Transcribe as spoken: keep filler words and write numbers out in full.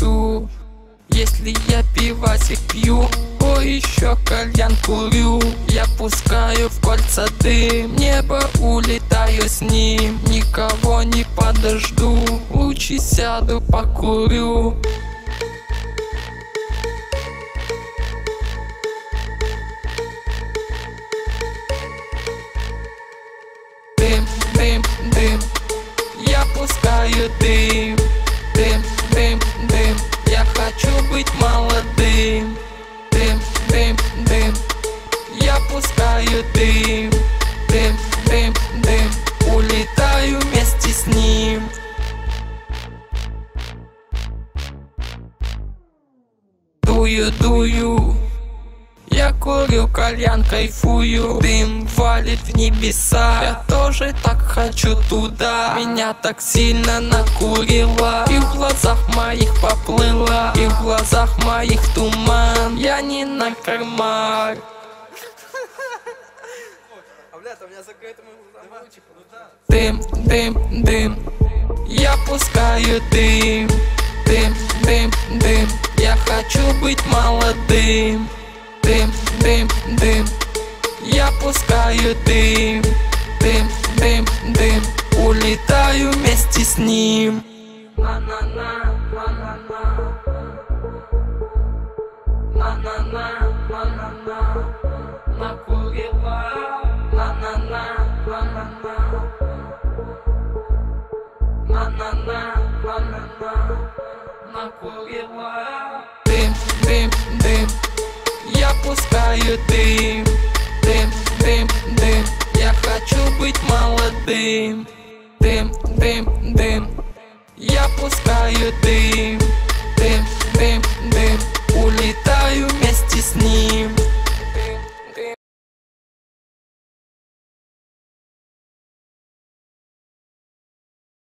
хочу. Если я пивасик пью, о, еще кальян курю. Я пускаю в кольца дым, небо улетаю с ним. Никого не подожду, лучше сяду покурю. Дым, дым, дым, я пускаю дым. Дым, дым, дым, я хочу быть молодым. Дым, дым, дым, я пускаю дым. Дым, дым, дым, улетаю вместе с ним. Дую, дую, я курю кальян, кайфую. Дым валит в небеса, я тоже так хочу туда. Меня так сильно накурило, и в глазах моих поплыла, и в глазах моих туман. Я не наркоман. Дым, дым, дым, я пускаю дым. Дым, дым, дым, я хочу быть молодым. Дым, дым, дым, я пускаю дым. Дым, дым, дым, улетаю вместе с ним. На-на-на, на-на-на, на-на-на, на-на-на, накурила. На-на-на, на-на-на, на-на-на, на-на-на, накурила. Дым, дым, дым, я пускаю дым. Дым, дым, дым, я хочу быть молодым. Дым, дым, дым, я пускаю дым.